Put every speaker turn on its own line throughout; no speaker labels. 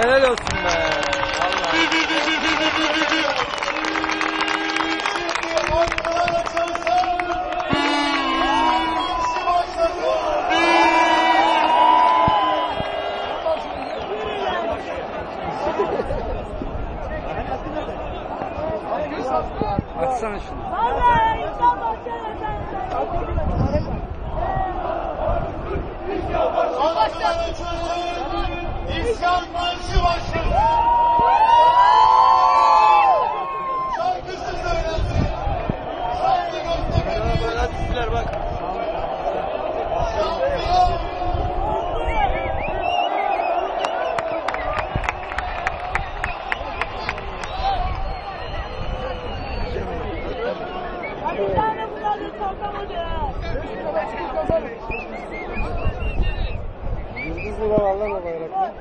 Helal olsun be. Vallahi. Açsana şunu.
İsyan marşı başladı. Şarkısı söylesin. Şarkı göstermedi.
Hadi bak.
Şampiyon.
Bir tane bunları sokamadı.
Yıldızlı var Allah o bayrakta.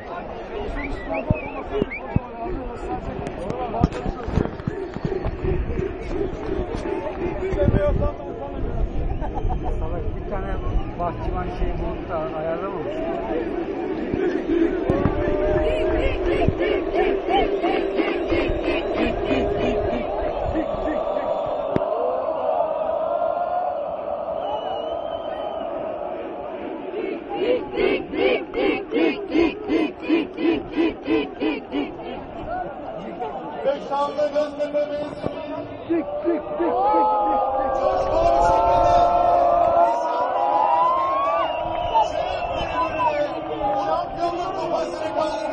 Salak bir tane bahçıvan şeyi bulup da ayarlamamış.
Ve şanlı göndermemiz. Coşkulu bir şekilde. Şampiyonluk kupasını kaldırdı.